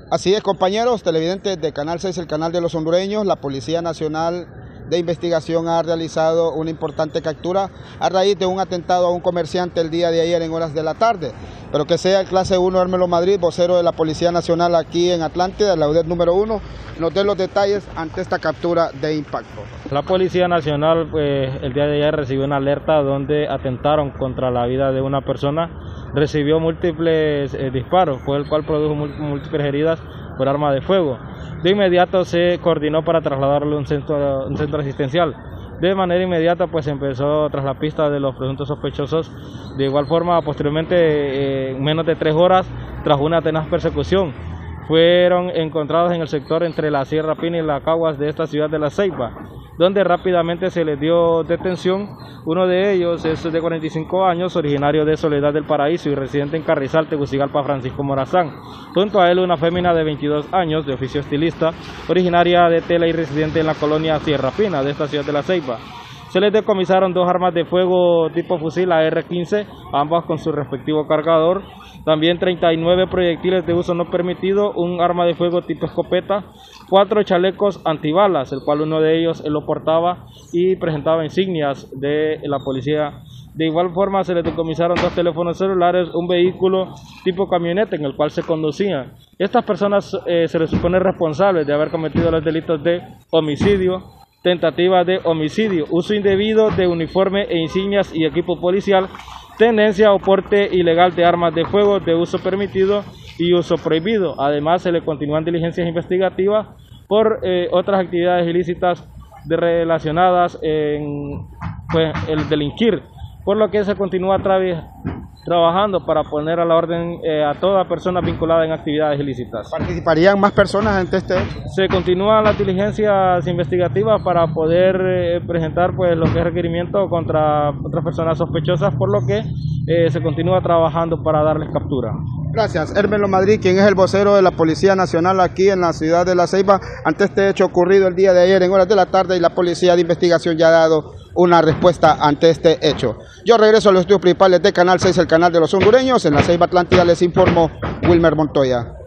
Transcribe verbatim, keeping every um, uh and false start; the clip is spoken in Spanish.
Así es, compañeros televidentes de Canal seis, el canal de los hondureños. La Policía Nacional de Investigación ha realizado una importante captura a raíz de un atentado a un comerciante el día de ayer en horas de la tarde. Pero que sea el clase uno Hermelo Madrid, vocero de la Policía Nacional aquí en Atlántida, la U D E T número uno, nos dé los detalles ante esta captura de impacto. La Policía Nacional pues, el día de ayer recibió una alerta donde atentaron contra la vida de una persona, recibió múltiples eh, disparos, fue el cual produjo múltiples heridas por arma de fuego. De inmediato se coordinó para trasladarlo a un centro, un centro asistencial. De manera inmediata pues empezó tras la pista de los presuntos sospechosos. De igual forma, posteriormente, eh, en menos de tres horas, tras una tenaz persecución, fueron encontrados en el sector entre la Sierra Pina y la Caguas de esta ciudad de La Ceiba, donde rápidamente se les dio detención. Uno de ellos es de cuarenta y cinco años, originario de Soledad del Paraíso y residente en Carrizal, Tegucigalpa, Francisco Morazán. Junto a él una fémina de veintidós años, de oficio estilista, originaria de Tela y residente en la colonia Sierra Pina de esta ciudad de La Ceiba. Se les decomisaron dos armas de fuego tipo fusil A R quince, ambas con su respectivo cargador. También treinta y nueve proyectiles de uso no permitido, un arma de fuego tipo escopeta, cuatro chalecos antibalas, el cual uno de ellos él lo portaba y presentaba insignias de la policía. De igual forma se les decomisaron dos teléfonos celulares, un vehículo tipo camioneta en el cual se conducían. Estas personas eh, se les supone responsables de haber cometido los delitos de homicidio, tentativa de homicidio, uso indebido de uniforme e insignias y equipo policial, tenencia o porte ilegal de armas de fuego de uso permitido y uso prohibido. Además, se le continúan diligencias investigativas por eh, otras actividades ilícitas de relacionadas en pues, el delinquir, por lo que se continúa trabajando para poner a la orden eh, a toda persona vinculada en actividades ilícitas. ¿Participarían más personas ante este hecho? Se continúan las diligencias investigativas para poder eh, presentar pues, lo que es requerimiento contra otras personas sospechosas, por lo que eh, se continúa trabajando para darles captura. Gracias. Hermelo Madrid, quien es el vocero de la Policía Nacional aquí en la ciudad de La Ceiba, ante este hecho ocurrido el día de ayer en horas de la tarde, y la Policía de Investigación ya ha dado una respuesta ante este hecho. Yo regreso a los estudios principales de Canal seis, el canal de los hondureños. En La Ceiba, Atlántida, les informó Wilmer Montoya.